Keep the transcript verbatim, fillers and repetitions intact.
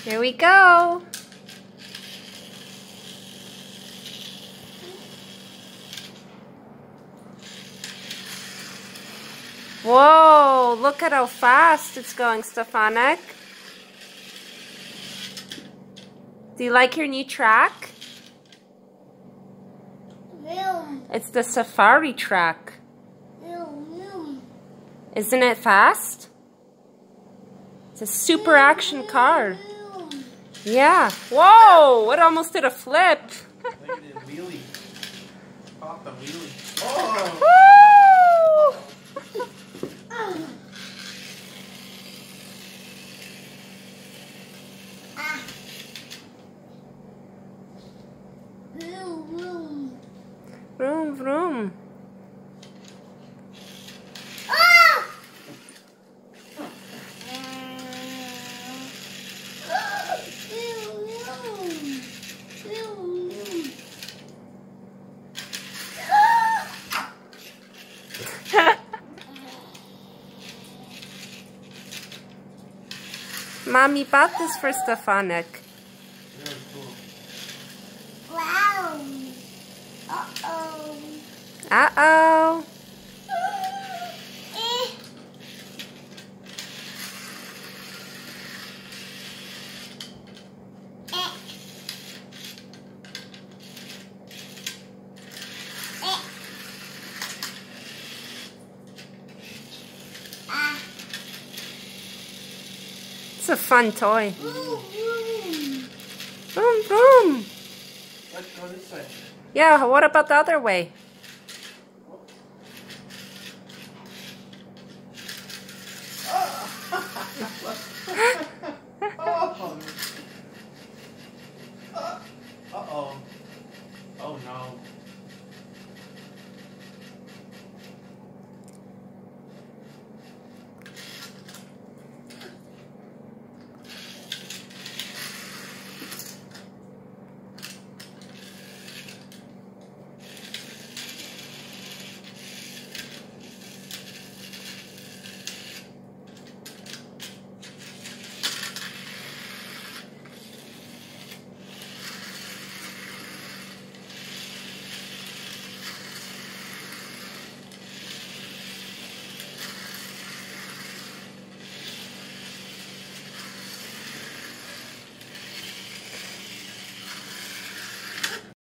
Here we go. Whoa, look at how fast it's going, Stefanik. Do you like your new track? Vroom. It's the Safari track. Vroom, vroom. Isn't it fast? It's a super action car. Vroom. Yeah. Whoa, it almost did a flip. Look at it, wheelie. Pop the wheelie. Oh! Woo! Ah. Vroom, vroom. Vroom, vroom. Ah! Vroom, vroom. Vroom, vroom. Mommy bought this for Stefanik. Very cool. Wow. Uh-oh. Uh-oh. Eh. Eh. Eh. Ah. It's a fun toy. Vroom, vroom. Vroom, vroom. Let's go this way. Yeah, what about the other way? Oh.